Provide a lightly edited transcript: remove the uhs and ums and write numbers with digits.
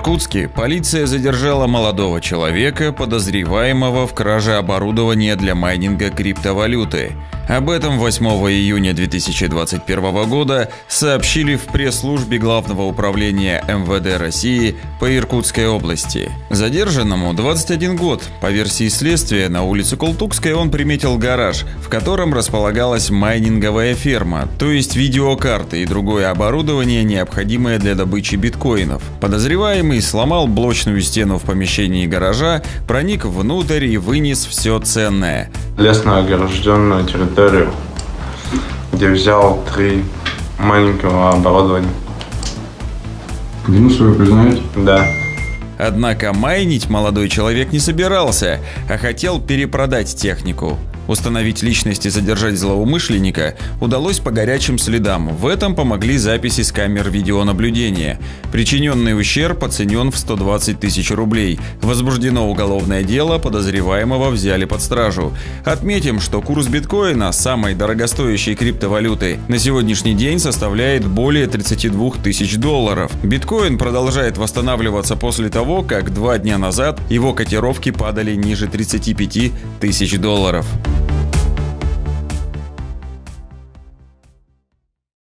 Иркутске полиция задержала молодого человека, подозреваемого в краже оборудования для майнинга криптовалюты. Об этом 8 июня 2021 года сообщили в пресс-службе Главного управления МВД России по Иркутской области. Задержанному 21 год. По версии следствия, на улице Култукской он приметил гараж, в котором располагалась майнинговая ферма, то есть видеокарты и другое оборудование, необходимое для добычи биткоинов. Подозреваемый сломал блочную стену в помещении гаража, проник внутрь и вынес все ценное. Лестно огражденную территорию, где взял 3 маленького оборудования. Вину свою признаете? Да. Однако майнить молодой человек не собирался, а хотел перепродать технику. Установить личность и задержать злоумышленника удалось по горячим следам. В этом помогли записи с камер видеонаблюдения. Причиненный ущерб оценен в 120 тысяч рублей. Возбуждено уголовное дело, подозреваемого взяли под стражу. Отметим, что курс биткоина, самой дорогостоящей криптовалюты, на сегодняшний день составляет более 32 тысяч долларов. Биткоин продолжает восстанавливаться после того, как 2 дня назад его котировки падали ниже 35 тысяч долларов.